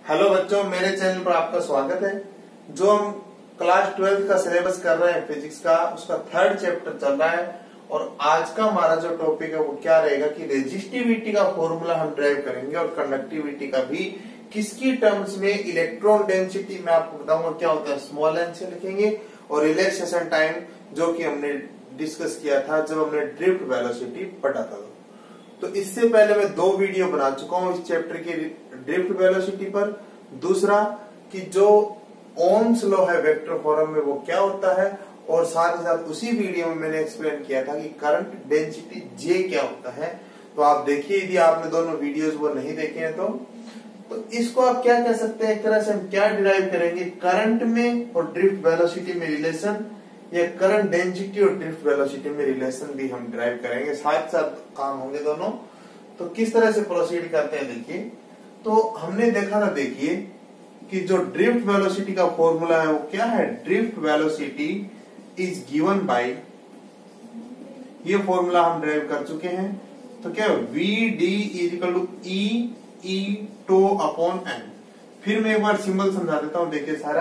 Hello बच्चों, मेरे channel पर आपका स्वागत है। जो हम क्लास 12 का सिलेबस कर रहे हैं फिजिक्स का, उसका 3rd चैप्टर चल रहा है। और आज का हमारा जो टॉपिक है वो क्या रहेगा कि रेजिस्टिविटी का फॉर्मूला हम ड्राइव करेंगे और कंडक्टिविटी का भी। किसकी टर्म्स में? इलेक्ट्रॉन डेंसिटी मैं आपको बताऊंगा क्या होता है, स्मॉल एन से लिखेंगे। और रिलैक्सेशन टाइम जो कि हमने डिस्कस किया था जब हमने ड्रिफ्ट वेलोसिटी पढ़ा था। तो इससे पहले मैं 2 वीडियो बना चुका हूं इस चैप्टर की ड्रिफ्ट वेलोसिटी पर। दूसरा कि जो ओम्स लॉ है वेक्टर फॉर्म में वो क्या होता है, और साथ ही साथ उसी वीडियो में मैंने एक्सप्लेन किया था कि करंट डेंसिटी जे क्या होता है। तो आप देखिए, यदि आपने दोनों वीडियोस वो नहीं देखे हैं तो इसको आप क्या कह सकते हैं, एक तरह से हम क्या डिराइव करेंगे, करंट में और ड्रिफ्ट वेलोसिटी में रिलेशन, या करंट डेंसिटी और ड्रिफ्ट वेलोसिटी में रिलेशन भी हम ड्राइव करेंगे। साथ साथ काम होंगे दोनों। तो किस तरह से प्रोसीड करते हैं देखिए। तो हमने देखा था, देखिए कि जो ड्रिफ्ट वेलोसिटी का फॉर्मूला है वो क्या है, drift velocity is given by, ये फॉर्मूला हम ड्राइव कर चुके हैं। तो क्या V D is equal to E tau upon N. फिर मैं एक बार सिंबल समझा देता हूं। देखिए सारा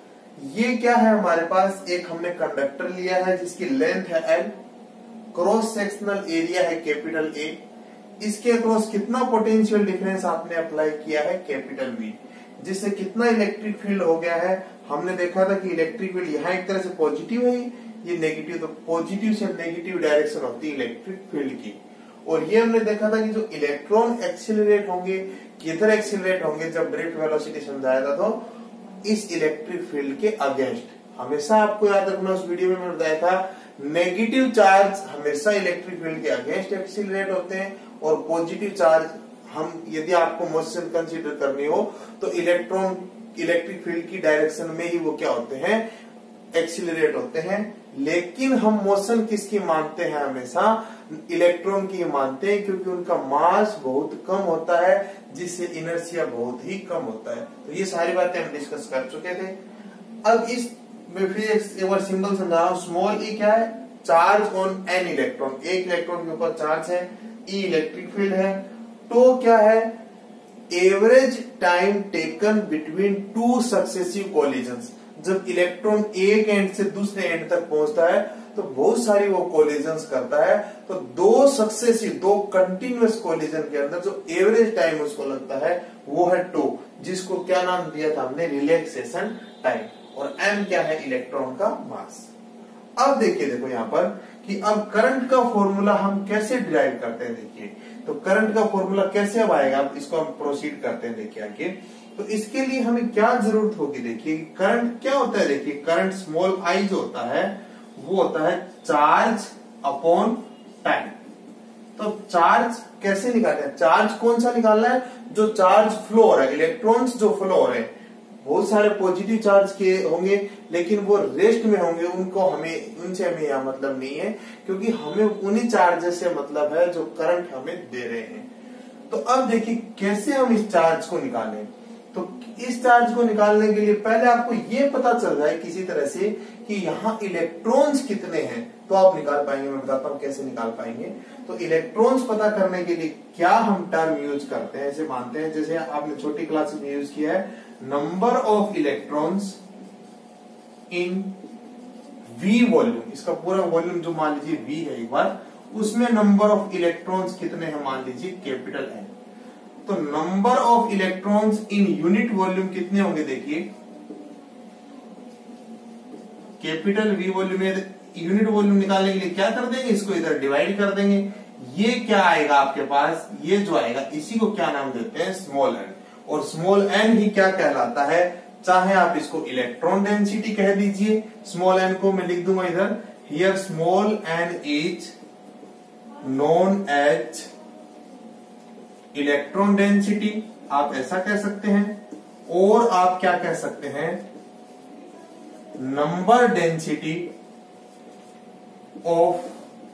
ये क्या है, हमारे पास एक हमने कंडक्टर लिया है जिसकी लेंथ है एल, क्रॉस सेक्शनल एरिया है कैपिटल ए, इसके अक्रॉस कितना पोटेंशियल डिफरेंस आपने अप्लाई किया है, कैपिटल वी, जिससे कितना इलेक्ट्रिक फील्ड हो गया है। हमने देखा था कि इलेक्ट्रिक फील्ड यहाँ एक तरह से पॉजिटिव है, ये नेगेटिव, तो पॉजिटिव से नेगेटिव डायरेक्शन होती है इलेक्ट्रिक फील्ड की। और ये हमने देखा था कि जो इलेक्ट्रॉन एक्सिलरेट होंगे, किधर एक्सिलरेट होंगे, जब ड्रिफ्ट वेलोसिटी समझाया था तो इस इलेक्ट्रिक फील्ड के अगेंस्ट। हमेशा आपको याद रखना, उस वीडियो में मैंने बताया था नेगेटिव चार्ज हमेशा इलेक्ट्रिक फील्ड के अगेंस्ट एक्सिलरेट होते हैं, और पॉजिटिव चार्ज हम यदि आपको मोशन कंसीडर करनी हो तो इलेक्ट्रॉन इलेक्ट्रिक फील्ड की डायरेक्शन में ही वो क्या होते हैं, एक्सिलरेट होते हैं। लेकिन हम मोशन किसकी मानते हैं, हमेशा इलेक्ट्रॉन की मानते हैं, क्योंकि उनका मास बहुत कम होता है जिससे इनर्शिया बहुत ही कम होता है। तो ये सारी बातें हम डिस्कस कर चुके थे। अब इस में फिर एक बार सिंबल समझा रहा हूं। स्मॉल ई क्या है, चार्ज ऑन एन इलेक्ट्रॉन, एक इलेक्ट्रॉन के ऊपर चार्ज है, ई इलेक्ट्रिक फील्ड है। तो क्या है, average time taken between 2 successive collisions. जब इलेक्ट्रॉन एक एंड से दूसरे एंड तक पहुंचता है तो बहुत सारी वो कोलिजन्स करता है। तो 2 सक्सेसिव, 2 कंटिन्यूअस कोलिजन के अंदर जो एवरेज टाइम उसको लगता है वो है 2, जिसको क्या नाम दिया था हमने, रिलैक्सेशन टाइम। और m क्या है, इलेक्ट्रॉन का मास। अब देखिए, देखो यहाँ पर कि अब करंट का फॉर्मूला हम कैसे डिराइव करते हैं। देखिए तो करंट का फॉर्मूला कैसे अब आएगा, अब इसको हम प्रोसीड करते हैं। देखिए आगे तो इसके लिए हमें क्या जरूरत होगी। देखिए करंट क्या होता है, देखिए करंट स्मॉल आई जो होता है वो होता है चार्ज अपॉन टाइम। तो चार्ज कैसे निकालते हैं, चार्ज कौन सा निकालना है, जो चार्ज फ्लो हो रहा है, इलेक्ट्रॉन्स जो फ्लो हो रहे हैं, बहुत सारे पॉजिटिव चार्ज के होंगे लेकिन वो रेस्ट में होंगे, उनको उनसे हमें यहाँ मतलब नहीं है, क्योंकि हमें उन्हीं चार्जेस से मतलब है जो करंट हमें दे रहे हैं। तो अब देखिए कैसे हम इस चार्ज को निकालें। तो इस चार्ज को निकालने के लिए पहले आपको ये पता चल जाए किसी तरह से कि यहाँ इलेक्ट्रॉन्स कितने हैं, तो आप निकाल पाएंगे। मैं बताता हूँ कैसे निकाल पाएंगे। तो इलेक्ट्रॉन्स पता करने के लिए क्या हम टर्म यूज करते हैं, ऐसे मानते हैं जैसे आपने छोटी क्लास में यूज किया है, number of electrons in V volume. इसका पूरा वॉल्यूम जो मान लीजिए वी है एक बार, उसमें नंबर ऑफ इलेक्ट्रॉन्स कितने हैं, मान लीजिए कैपिटल एन। तो number of electrons in unit volume कितने होंगे, देखिए कैपिटल वी वॉल्यूम में यूनिट वॉल्यूम निकालने के लिए क्या कर देंगे, इसको इधर डिवाइड कर देंगे। ये क्या आएगा आपके पास, ये जो आएगा इसी को क्या नाम देते हैं, स्मॉल एन। और स्मॉल एन ही क्या कहलाता है, चाहे आप इसको इलेक्ट्रॉन डेंसिटी कह दीजिए, स्मॉल एन को मैं लिख दूंगा इधर, here small n is known as electron density, आप ऐसा कह सकते हैं। और आप क्या कह सकते हैं, number density of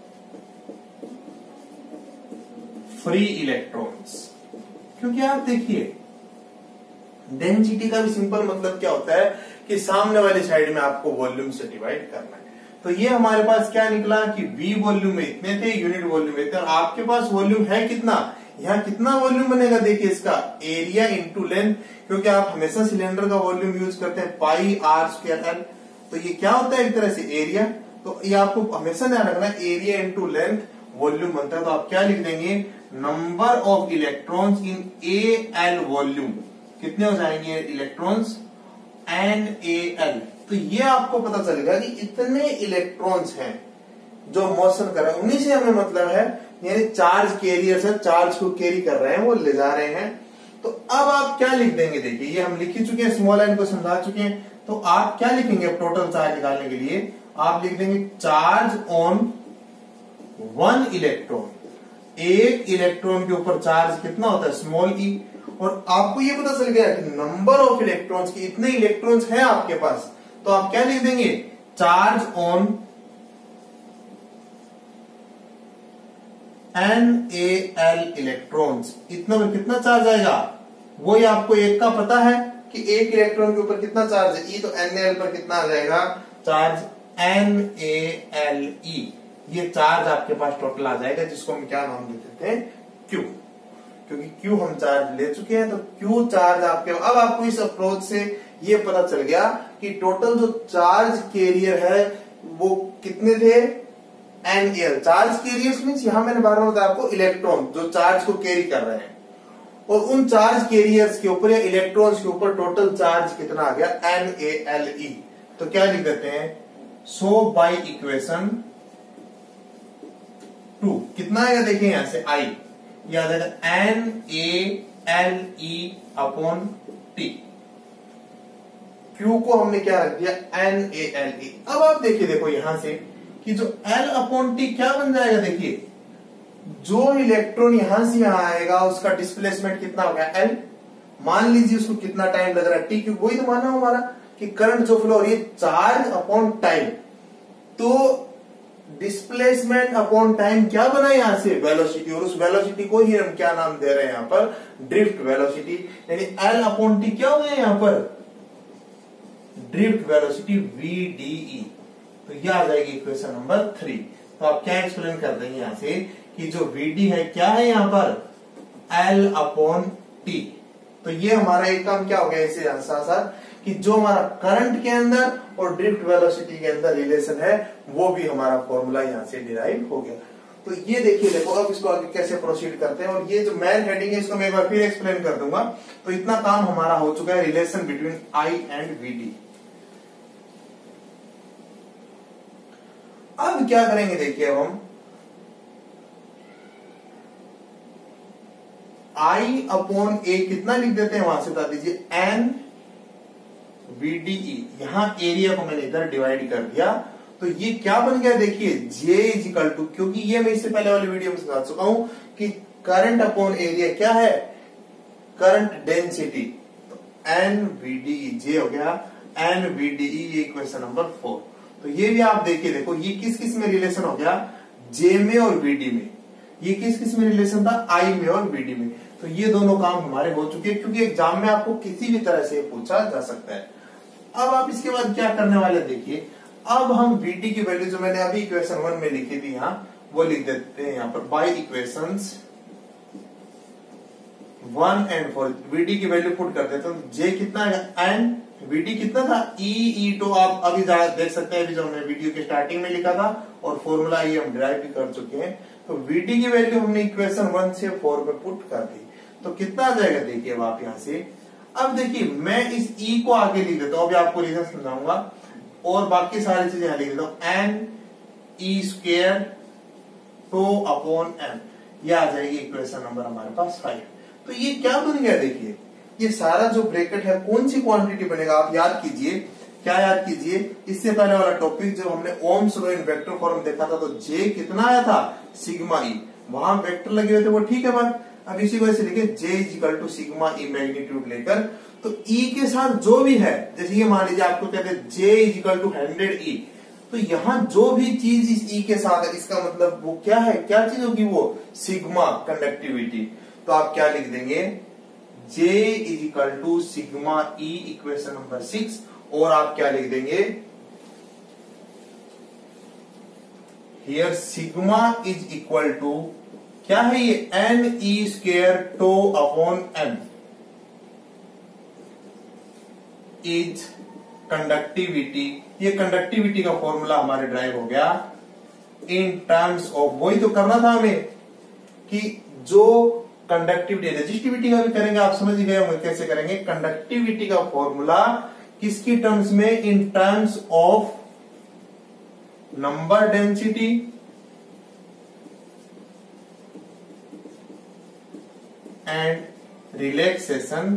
free electrons. क्योंकि आप देखिए डेंसिटी का भी सिंपल मतलब क्या होता है कि सामने वाली साइड में आपको वॉल्यूम से डिवाइड करना है। तो ये हमारे पास क्या निकला कि वी वॉल्यूम में इतने थे, यूनिट वॉल्यूम में इतने, और आपके पास वॉल्यूम है कितना, यहाँ कितना वॉल्यूम बनेगा देखिए इसका, एरिया इंटू लेंथ, क्योंकि आप हमेशा सिलेंडर का वॉल्यूम यूज करते हैं पाई आर स्क्वायर एल, तो ये क्या होता है एक तरह से एरिया। तो ये आपको हमेशा ध्यान रखना, एरिया इंटू लेंथ वॉल्यूम बनता है। तो आप क्या लिख देंगे, number of electrons in A L volume, कितने हो जाएंगे इलेक्ट्रॉन्स एन ए एल। तो ये आपको पता चलेगा कि इतने इलेक्ट्रॉन्स हैं जो मोशन कर रहे हैं, उन्हीं से हमें मतलब है, यानी चार्ज कैरियर से चार्ज को कैरी कर रहे हैं, वो ले जा रहे हैं। तो अब आप क्या लिख देंगे, देखिए ये हम लिख ही चुके हैं, स्मॉल एन को समझा चुके हैं। तो आप क्या लिखेंगे अब टोटल चार्ज निकालने के लिए, आप लिख देंगे चार्ज ऑन वन इलेक्ट्रॉन, एक इलेक्ट्रॉन के ऊपर चार्ज कितना होता है स्मॉल ई। और आपको ये पता चल गया कि नंबर ऑफ इलेक्ट्रॉन्स की, इतने इलेक्ट्रॉन्स हैं आपके पास, तो आप क्या लिख देंगे, चार्ज ऑन NaL इलेक्ट्रॉन्स, इतना में कितना चार्ज आएगा, वो ही आपको एक का पता है कि एक इलेक्ट्रॉन के ऊपर कितना चार्ज है E, तो NaL पर कितना आ जाएगा चार्ज NaLe। ये चार्ज आपके पास टोटल आ जाएगा, जिसको हम क्या नाम दे देते हैं, Q, क्योंकि Q हम चार्ज ले चुके हैं। तो Q चार्ज आपके, अब आपको इस अप्रोच से ये पता चल गया कि टोटल जो चार्ज कैरियर है वो कितने थे, NaL। चार्ज कैरियर्स मीन्स यहां मैंने बार बार बताया आपको, इलेक्ट्रॉन जो चार्ज को कैरी कर रहे हैं, और उन चार्ज कैरियर्स के ऊपर या इलेक्ट्रॉन्स के ऊपर टोटल चार्ज कितना आ गया, NaLe। तो क्या लिख देते हैं, सो बाई इक्वेशन 2 कितना आएगा, देखिए यहां से I याद आएगा NaLe अपॉन T। Q को हमने क्या रख दिया, NaLe। अब आप देखिए, देखो यहां से कि जो L अपॉन T क्या बन जाएगा, देखिए जो इलेक्ट्रॉन यहां से यहां आएगा उसका डिस्प्लेसमेंट कितना हो गया L, मान लीजिए उसको कितना टाइम लग रहा है T, क्योंकि वही तो माना हमारा कि करंट जो फ्लो हो रही है चार्ज अपॉन टाइम, तो डिस्प्लेसमेंट अपॉन टाइम क्या बना यहां से, वेलोसिटी, और उस वेलोसिटी को ही हम क्या नाम दे रहे हैं यहां पर, ड्रिफ्ट वेलोसिटी। यानी L अपॉन T क्या हो गया यहां पर, ड्रिफ्ट वेलोसिटी VDE। तो यह आ जाएगी इक्वेशन नंबर 3। तो आप क्या एक्सप्लेन कर देंगे यहां से कि जो VD है क्या है यहां पर, L अपॉन T। तो ये हमारा एक काम क्या हो गया इससे साथ साथ, कि जो हमारा करंट के अंदर और ड्रिफ्ट वेलोसिटी के अंदर रिलेशन है, वो भी हमारा फॉर्मूला यहां से डिराइव हो गया। तो ये देखिए, देखो अब इसको आगे कैसे प्रोसीड करते हैं, और ये जो मेन हेडिंग है इसको मैं एक बार फिर एक्सप्लेन कर दूंगा। तो इतना काम हमारा हो चुका है, relation between I and VD। अब क्या करेंगे, देखिए अब हम I अपॉन A कितना लिख देते हैं, वहां से बता दीजिए, N VDE। यहां एरिया को मैंने इधर डिवाइड कर दिया, तो ये क्या बन गया, देखिए J इज इक्वल टू, क्योंकि ये मैं इससे पहले वाली वीडियो में समझा चुका हूं कि करंट अपॉन एरिया क्या है, करंट डेंसिटी। तो NVDE, J हो गया NVDE, ये इक्वेशन नंबर 4। तो ये भी आप देखिए, देखो ये किस किस में रिलेशन हो गया, J में और VD में। ये किस किस में रिलेशन था, I में और VD में। तो ये दोनों काम हमारे हो चुके हैं, क्योंकि एग्जाम में आपको किसी भी तरह से पूछा जा सकता है। अब आप इसके बाद क्या करने वाले, देखिए अब हम VD की वैल्यू जो मैंने अभी इक्वेशन 1 में लिखी थी यहाँ, वो लिख देते हैं यहाँ पर बाई इक्वेशंस 1 एंड 4। VD की वैल्यू पुट कर देते हैं, तो J कितना है, N VD कितना था, E तो आप अभी देख सकते हैं, अभी जो हमने वीडियो के स्टार्टिंग में लिखा था, और फॉर्मूला ये हम ड्राइव भी कर चुके हैं। तो VD की वैल्यू हमने इक्वेशन 1 से 4 में पुट कर दी, तो कितना आ जाएगा, देखिए अब आप यहां से, अब देखिए मैं इस E को आगे लिख देता हूं, अभी आपको रीजन समझाऊंगा, और बाकी सारी चीजें यहां लिख देता हूं, NE square tau upon M। ये आ जाएगी इक्वेशन नंबर हमारे पास 5। तो ये क्या बन गया, देखिए ये सारा जो ब्रैकेट है कौन सी क्वांटिटी बनेगा, आप याद कीजिए, क्या याद कीजिए, इससे पहले वाला टॉपिक जब हमने Ohm's law in vector form देखा था, तो J कितना आया था, सिग्मा E, वहां वेक्टर लगे हुए थे, वो ठीक है बात। अब इसी वजह से लिखे J is equal to sigma E magnitude लेकर, तो E के साथ जो भी है, जैसे ये मान लीजिए आपको कहते हैं J is equal to 100E, तो यहां जो भी चीज इस E के साथ है, इसका मतलब वो क्या है, क्या चीज होगी, वो सिग्मा कंडक्टिविटी। तो आप क्या लिख देंगे, J is equal to sigma E, equation number 6, और आप क्या लिख देंगे, here sigma is equal to क्या है ये, N E square tau upon M is conductivity. ये कंडक्टिविटी का फॉर्मूला हमारे ड्राइव हो गया इन टर्म्स ऑफ, वही तो करना था हमें कि जो कंडक्टिविटी, रेजिस्टिविटी का भी करेंगे, आप समझ ही गए होंगे कैसे करेंगे। कंडक्टिविटी का फॉर्मूला किसकी टर्म्स में, in terms of number density and relaxation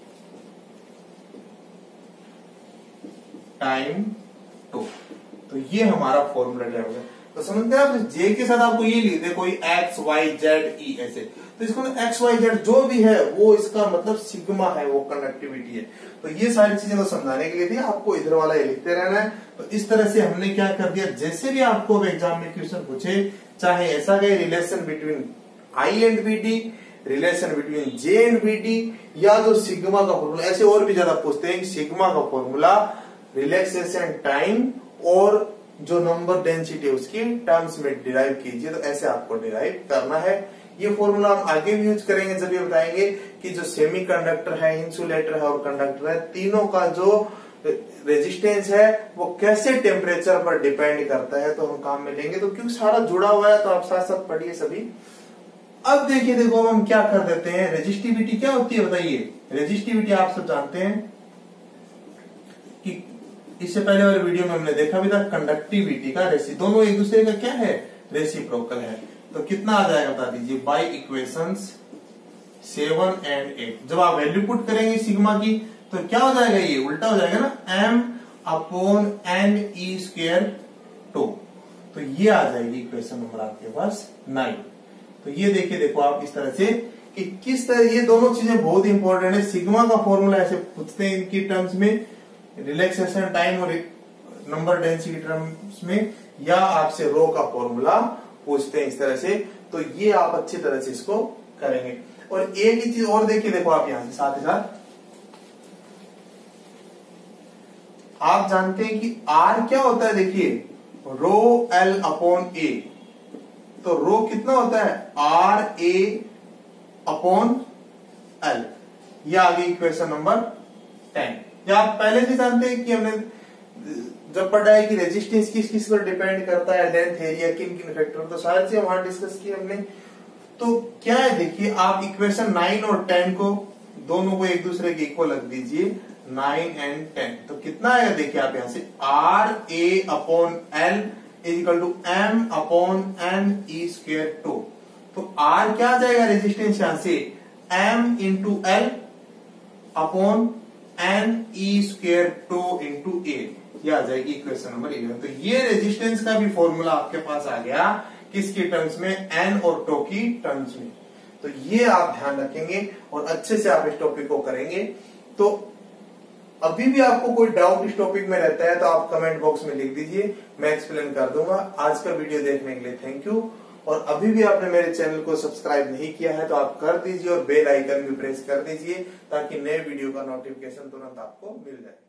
time tau. तो ये हमारा फॉर्मूला ड्राइव हो गया। तो समझते हैं आप, जे के साथ आपको ये लिख दे कोई एक्स वाई जेड ई ऐसे, तो इसको ना एक्स वाई जेड जो भी है वो इसका मतलब सिग्मा है, वो कंडक्टिविटी है। तो ये सारी चीजें को समझाने के लिए थी, आपको इधर वाला ये लिखते रहना है। तो इस तरह से हमने क्या कर दिया, जैसे भी आपको एग्जाम में क्वेश्चन पूछे, चाहे ऐसा कहे relation between I and V D, relation between J and V D, या जो सिग्मा का फॉर्मूला, ऐसे और भी ज्यादा पूछते हैं, सिग्मा का फॉर्मूला रिलैक्सेशन टाइम और जो नंबर डेंसिटी है उसकी टर्म्स में डिराइव कीजिए। तो ऐसे आपको डिराइव करना है। ये फॉर्मूला हम आगे भी यूज करेंगे जब ये बताएंगे कि जो सेमीकंडक्टर है, इंसुलेटर है और कंडक्टर है, तीनों का जो रेजिस्टेंस है वो कैसे टेम्परेचर पर डिपेंड करता है, तो हम काम में लेंगे। तो क्योंकि सारा जुड़ा हुआ है तो आप साथ साथ पढ़िए सभी। अब देखिए, देखो अब हम क्या कर देते हैं, रेजिस्टिविटी क्या होती है बताइए। रेजिस्टिविटी आप सब जानते हैं कि इससे पहले वाले वीडियो में हमने देखा भी था, कंडक्टिविटी का रेसी, दोनों एक दूसरे का क्या है, रेसिप्रोकल है। तो कितना आ जाएगा बता दीजिए, बाय इक्वेशंस 7 एंड 8। जब आप वैल्यू पुट करेंगे सिग्मा की तो क्या हो जाएगा, ये उल्टा हो जाएगा ना, M upon N E square tau. तो ये आ जाएगी इक्वेशन नंबर आपके पास 9। तो ये देखिए, देखो आप इस तरह से कि किस तरह, ये दोनों चीजें बहुत इंपॉर्टेंट है। सिग्मा का फॉर्मूला ऐसे पूछते हैं इनकी टर्म्स में, रिलैक्सेशन टाइम और नंबर डेंसिटी टर्म्स में, या आपसे रो का फॉर्मूला पूछते हैं इस तरह से। तो ये आप अच्छी तरह से इसको करेंगे। और एक ही चीज और देखिए, देखो आप यहां से साथ ही साथ आप जानते हैं कि आर क्या होता है, देखिए रो एल अपॉन ए। तो रो कितना होता है, आर ए अपॉन एल। ये आ गई इक्वेशन नंबर 10। या आप पहले से जानते हैं कि हमने जब पढ़ा है कि रेजिस्टेंस किस किस पर डिपेंड करता है, लेंथ, एरिया, किन किन फैक्टर, तो सारी चीजें वहां डिस्कस की हमने। तो क्या है, देखिए आप इक्वेशन 9 और 10 को दोनों को एक दूसरे के इक्वल रख दीजिए, 9 एंड 10। तो कितना आएगा, देखिए आप यहां से R A upon L is equal to M upon N E square tau. तो आर क्या आ जाएगा रेजिस्टेंस यहां से, M into L upon N E square tau into A. ये आ जाएगी इक्वेशन नंबर 11। तो ये रेजिस्टेंस का भी फॉर्मूला आपके पास आ गया, किसकी टर्म्स में, एन और टो की टर्म्स में। तो ये आप ध्यान रखेंगे और अच्छे से आप इस टॉपिक को करेंगे। तो अभी भी आपको कोई डाउट इस टॉपिक में रहता है तो आप कमेंट बॉक्स में लिख दीजिए, मैं एक्सप्लेन कर दूंगा। आज का वीडियो देखने के लिए थैंक यू। और अभी भी आपने मेरे चैनल को सब्सक्राइब नहीं किया है तो आप कर दीजिए और बेल आइकन भी प्रेस कर दीजिए, ताकि नए वीडियो का नोटिफिकेशन तुरंत आपको मिल जाए।